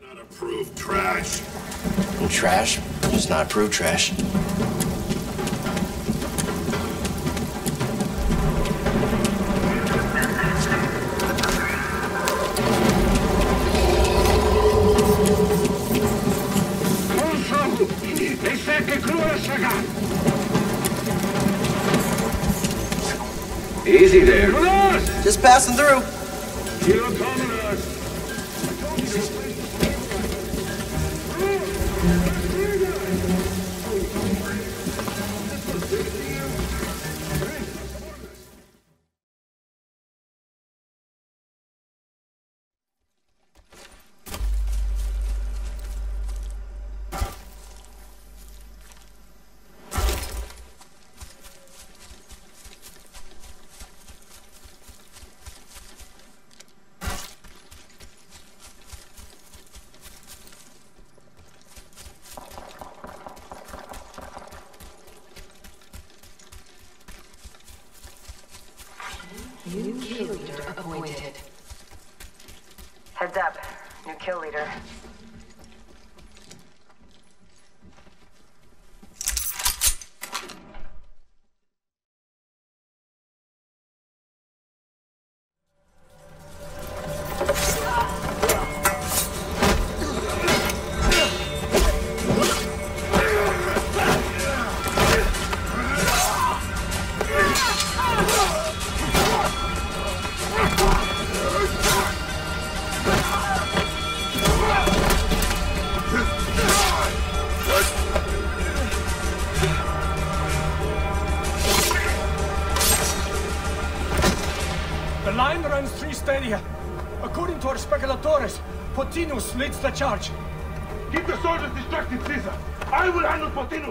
Not approved trash. And trash is not approved trash. Easy there. Just passing through. New kill leader appointed. Heads up. New kill leader. The line runs 3 stadia. According to our speculatores, Potinus leads the charge. Keep the soldiers distracted, Caesar. I will handle Potinus.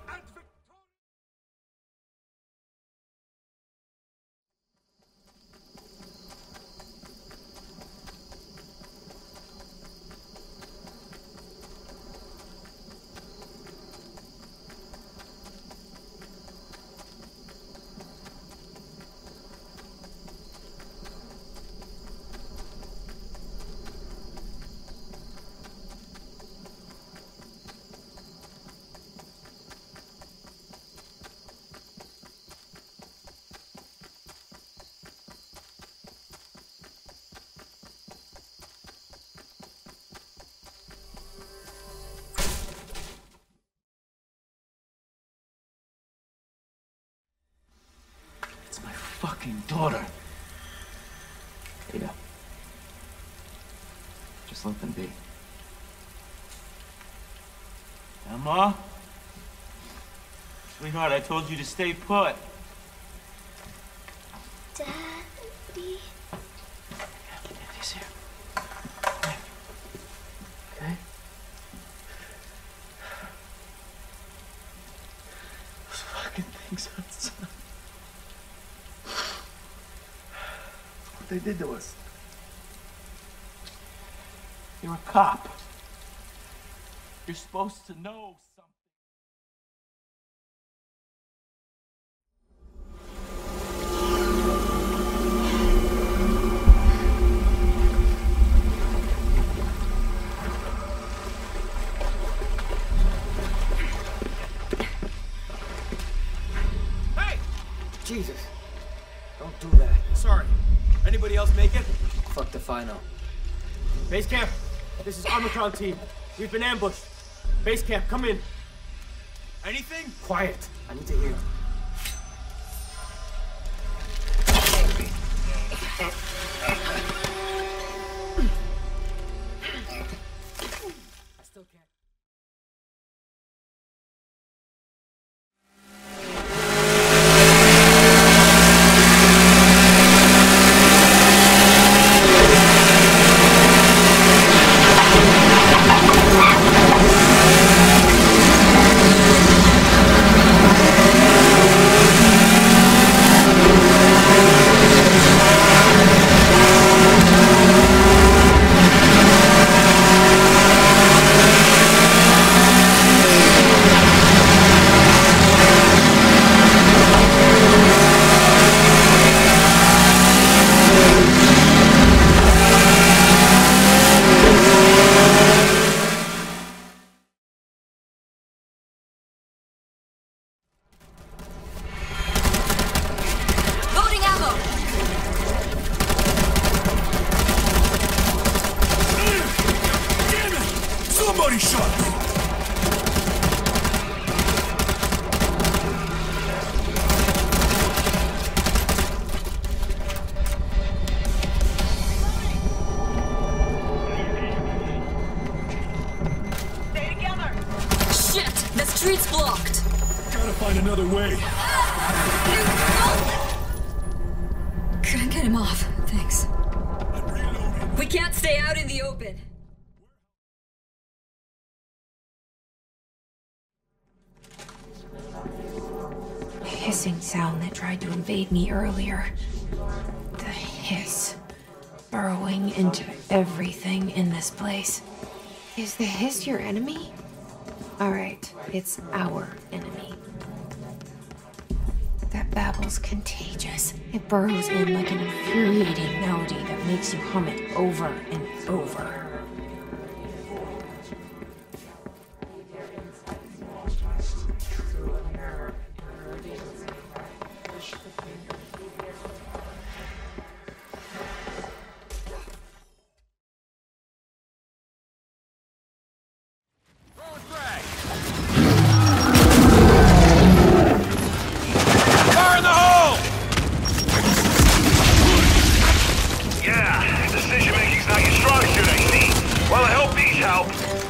It's my fucking daughter. Ada. Just let them be. Emma? Sweetheart, I told you to stay put. Daddy. Daddy's here. Okay? Those fucking things outside. What they did to us. You're a cop. You're supposed to know something. Hey! Jesus. Don't do that. Sorry. Anybody else make it? Fuck the final. Base camp, this is Omicron team. We've been ambushed. Base camp, come in. Anything? Quiet. I need to hear. I still can't. Body shot! Shit! The street's blocked! Gotta find another way. Couldn't get him off. Thanks. I'm reloading. We can't stay out in the open. The hissing sound that tried to invade me earlier. The hiss. Burrowing into everything in this place. Is the hiss your enemy? Alright, it's our enemy. That babble's contagious. It burrows in like an infuriating melody that makes you hum it over and over. Fire in the hole! Yeah, decision making's not your strong suit, I see. Well, I hope these help.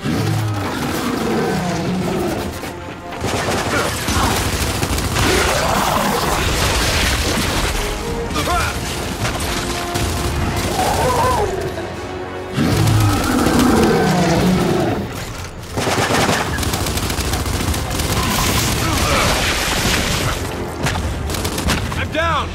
I'm down!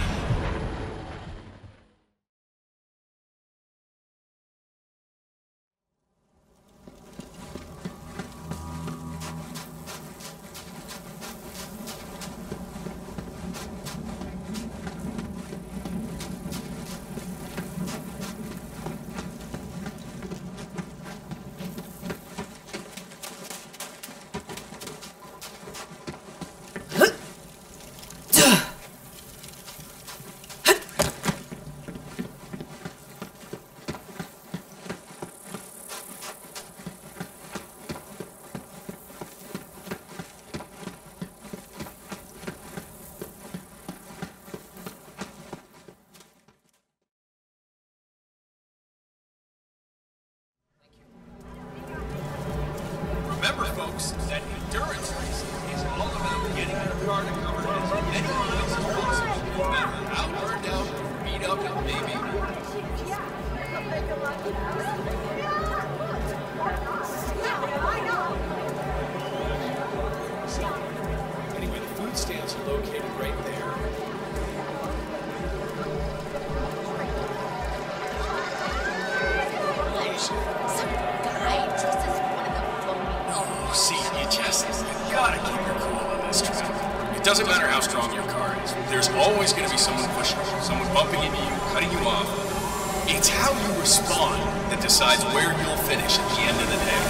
Remember, folks, that endurance race is all about getting your car to cover as many miles as possible, no matter how burned out, beat up it may be. Anyway, the food stands are located right there. Oh, see, you gotta keep your cool on this track. It doesn't matter how strong your car is. There's always gonna be someone pushing you, someone bumping into you, cutting you off. It's how you respond that decides where you'll finish at the end of the day.